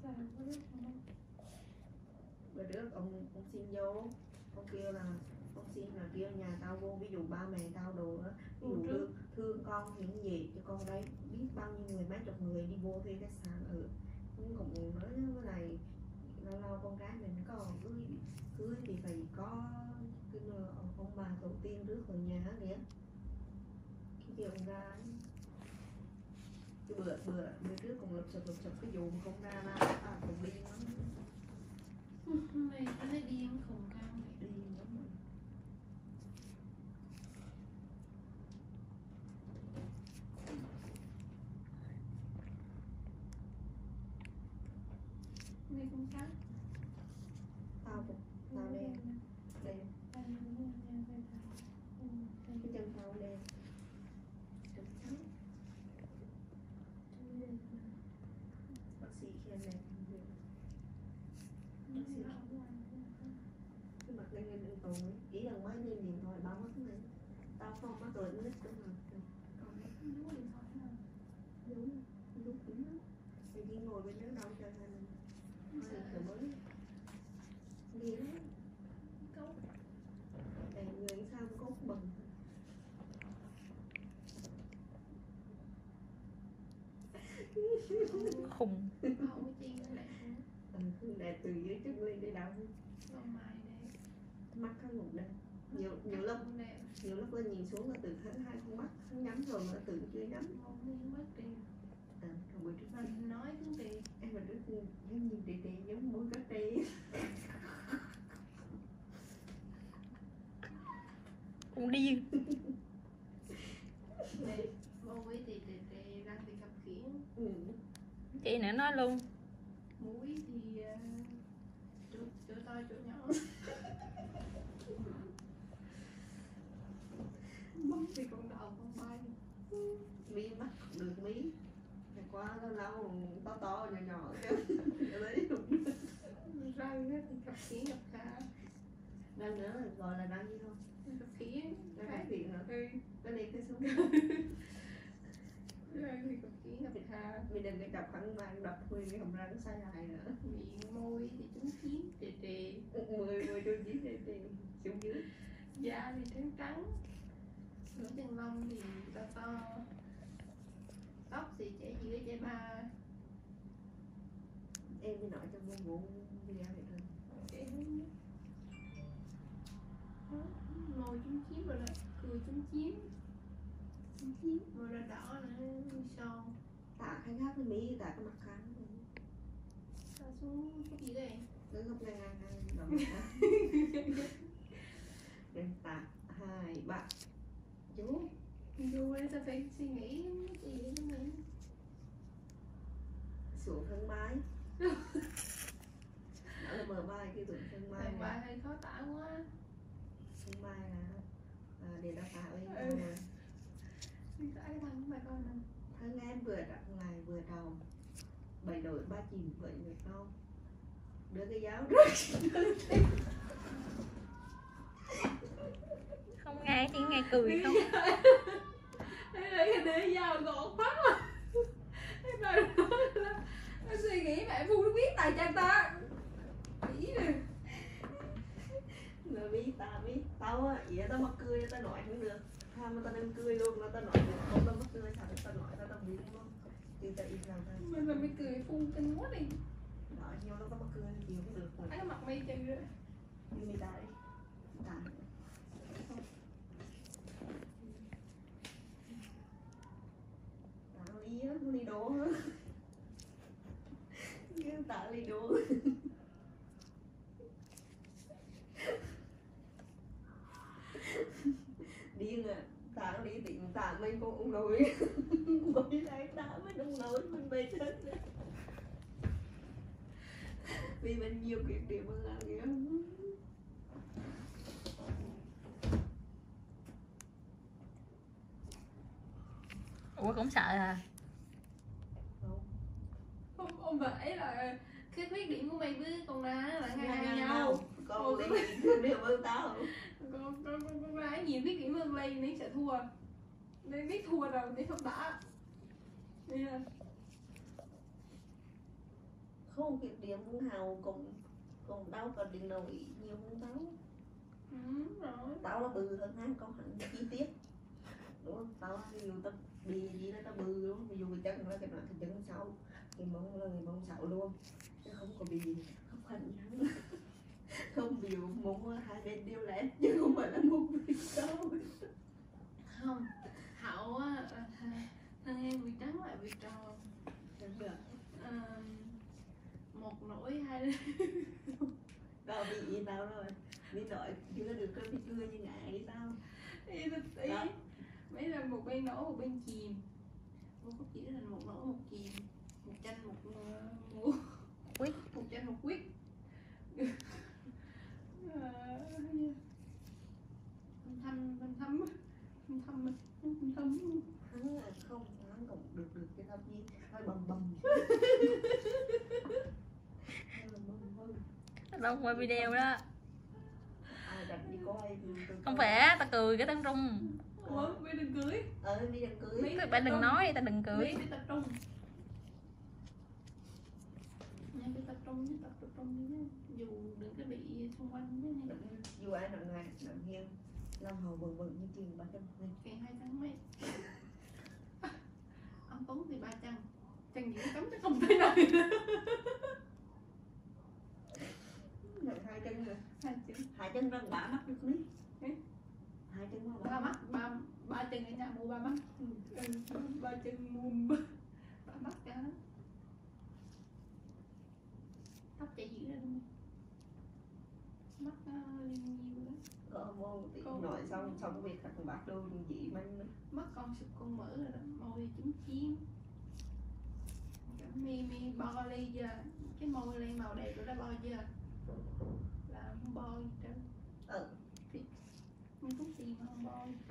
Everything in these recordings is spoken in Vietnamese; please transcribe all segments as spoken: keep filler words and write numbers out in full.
bữa trước ông ông xin vô, ông kêu là ông xin là kêu nhà tao vô, ví dụ ba mẹ tao đồ đó, ví dụ thương, thương con thì những gì cho con đấy, biết bao nhiêu người, mấy chục người đi vô thuê khách sạn ở, cũng cũng nói với này lâu lâu con gái mình có cưới cưới thì phải có cái ông bà tổ tiên rước ở nhà kìa, cái kiểu con gái. Cái bữa bữa bữa trước cũng lụp sụp lụp sụp cái vụ mà con ra ra à, cũng đi lắm. Mày thấy điên khùng cao mày. Điên lắm rồi. Mày cũng sáng. Tao cũng tao đen đen cái chân tao đen trắng trắng. Bác sĩ khen đẹp cái mặt lên lên tồn ấy, ý là máy lên điện thoại báo mất này, tao không mắc rồi nó nít đúng rồi. Đúng đúng đúng lắm. Mày đi ngồi bên đó đâu cho nên hơi kiểu mới đi lắm. Để người sao cốt bừng khùng. Không có chiên nó lại ừ, đẹp từ dưới chân lên đi đâu lông mày đấy. mắt nó ngủ đây nhiều nhiều lúc nhiều lúc lên nhìn xuống là từ hai hai con mắt nó nhắm rồi mà từ chưa nhắm Không mất đi. à, còn bữa trước Mình nói cũng đi. em mà trước giống nhìn tì tì giống mũi cá tê Cũng điên. Đây, vô với thì thì thì đang bị cặp kiển. ừ. Chị nữa nói luôn. Mũi thì uh, chỗ chỗ to chỗ nhỏ. Mắt thì con đầu con bay. Mí mắt cũng được mí quá lâu lâu to to nhỏ nhỏ chứ đấy Răng á thì cặp kiển gặp cả. răng nữa gọi là răng gì không Cặp kiển. răng cái viện hả Ừ. cái này cái xuống Răng thì cặp kiển gặp cả. mình đừng cái chọc khăn mang đập mười cái hầm răng sai lại nữa Miệng môi thì trứng chín trề trề. mười mười đôi chín thì thì xuống dưới Da thì trắng trắng. Lỗ chân lông thì to to. Tóc thì chảy giữa chảy ba. em mới nói cho mua bộ video này thôi Môi trúng chiếm rồi đó, cười trúng chiếm. Trúng chiếm, môi đỏ đỏ nữa, son. tạ khai khác với mỹ tạ cái mặt khăn Ta xuống cái gì đây? cứ gấp ngang ngang ngang đầu em tạ hai ba chú Vô đây ta phải suy nghĩ cái gì đó mình. xuống thân mái đó là bờ vai cái tụi thân mai Thằng bà này hơi khó tả quá. thân mai là à, để đào tạo với Ừ. nhau Đi tả cái thằng bà coi nè. thân em vừa đặt lại vừa đầu bảy đội ba chìm vậy người con đưa cái giáo rớt Không nghe chỉ nghe cười không. Đây là cái đế dao gọt phát mà. Cái bà nói là nó suy nghĩ mẹ Phu nó biết tài cha ta. Nghĩ nè. người biết ta biết tao á vậy tao mắc cười tao nói cũng được tham mà tao đem cười luôn là tao nói được không tao mắc cười sao tao nói tao tao biết luôn thì tao im lặng thôi Mình là mày cười Phu kinh quá đi. nói nhiều nó tao mắc cười nhiều cũng được rồi Cái mặt mày chừng rồi. đi mi ta đi ta tạo ly á ly đố á cái tạo ly đố điên à tạo đi tiện tạo mấy con ông nội bởi lại tạo mấy ông nội mình bê chết vì mình nhiều chuyện điểm hơn là nghĩa Ủa cũng sợ à? Không, không phải là cái khuyết điểm của mày với con ra là ngang ngang ngang nhau nhau. con đi đều hơn tao Con con con con gái nhiều khuyết điểm hơn Lây nên sẽ thua. Nên biết thua rồi nên không đá. Nên là không kịp điện muốn hào cùng cùng tao còn điện nội nhiều hơn tao. Ừ, rồi. Tao là bự hơn hắn con hẳn chi tiết đúng không? Tao ví dụ tao đi gì đó tao bự đúng không? Ví dụ cái chân nó cái cái chân sau thì mông là người mông sạo luôn chứ không có bị không hành hắn không bị mông hai bên đều lét chứ không phải là một bị đâu. Không, Hậu á, thằng em bị trắng lại bị tròn. À, một nỗi hai Tao bị gì tao rồi đi nội chưa được cái bị cưa như ngại đi tao ý thực ý mấy là một bên nổ một bên chìm, không có chỉ là một nổ một chìm, một chanh một một Quýt. một chanh một quýt. Thâm thâm thâm thâm thâm thâm thâm hắn là không hắn cũng được được cái thâm gì hơi bầm bầm Đông qua video đó. ai đặt đi coi Không phải, ta cười cái tao rung. Ủa, bây đừng cưới. ờ đi đám cưới Các bạn đừng nói, ta đừng cười. Mấy phải tập trung. Nha, phải tập trung chứ, tập trung chứ. Dù đừng có bị xung quanh chứ. dù ai nặng ngàn nặng hiên làm hầu vừng vừng như tiền ba trăm nghìn Kèn hai trăm mấy. Ông Tuấn thì ba trăm. Chẳng những cấm chứ không thấy này. nặng hai chân rồi Hai chân. hai chân đang bả mắt được lý hai chân mà Ba mắt, ba ba chân ở nhà mua ba mắt. Ừ, ba chân mua ba mắt cả. Tóc chạy dữ ra luôn. Mắt uh, nhiều đó. có môn thì Con- nội xong xong việc thằng bác đôi dị mình Mắt con sụp con mở rồi đó, môi trứng chiên. Mi mi bo ly giờ, cái môi lên màu đẹp rồi đó, bo chưa? Là không bo gì trơn. ừ Không có tiền mà không bo gì trơn.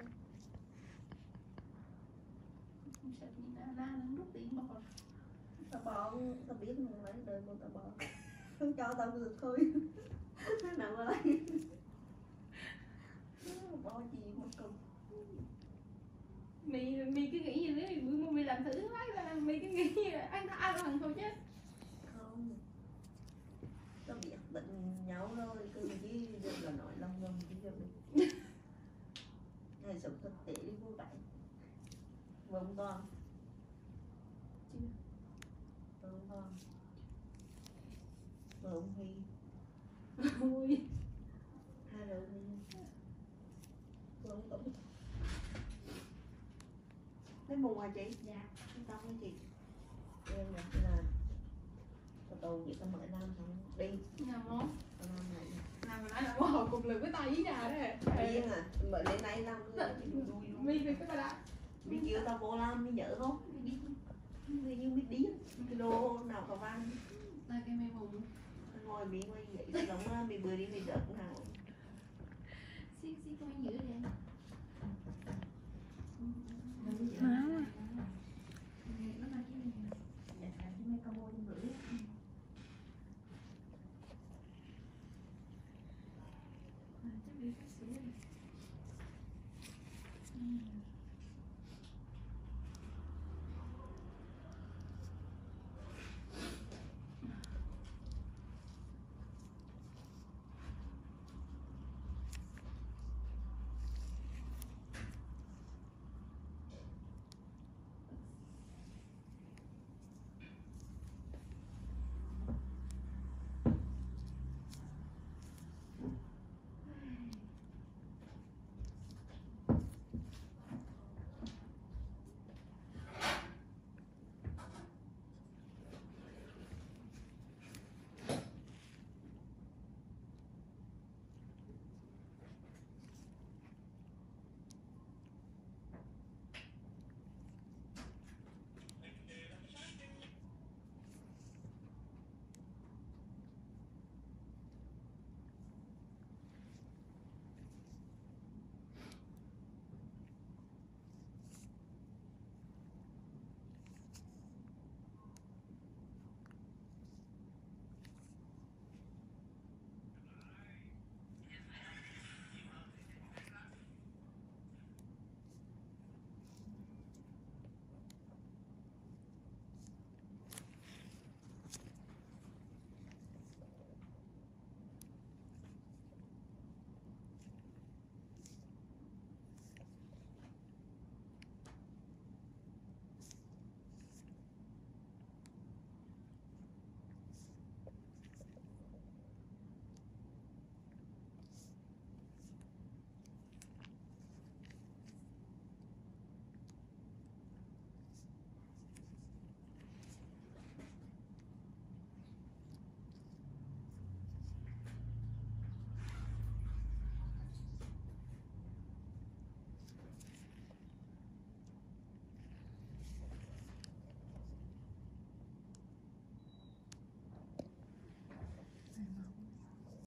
Không sợ gì na na nó rút tiền bo. tao bỏ tao biết không lấy đời một tao bỏ không cho tao được thôi nó nặng ở đây bỏ gì mà cùng Mi mi cứ nghĩ như thế, bữa mà mi làm thử lái ra, mi cứ nghĩ như anh ăn thằng thôi chứ. không tao biết bệnh nhau rồi cứ chứ giờ là nội lòng lòng chứ giờ mình ngày sống thực tế đi vô đại vâng con Chưa. vâng con vâng Huy Môi. hai đầu Huy vâng Tũng lấy mùng à chị Dạ. tao với chị em là là tao tù vậy tao mở nam không đi Nhà món. tao nam này Nào mà nói là món hồi cùng lượt với tay với nhà đó. điên à mở lên đây làm nữa vui vui Mi về cái bà đã. mi kêu tao vô làm mi nhớ không mi đi mi như mi điên cái đồ nào có văn Đây cái mê mùng. ngồi mi ngồi vậy giống là mi bữa đi mi đợt nào Xí xí coi giữ đi. Máu.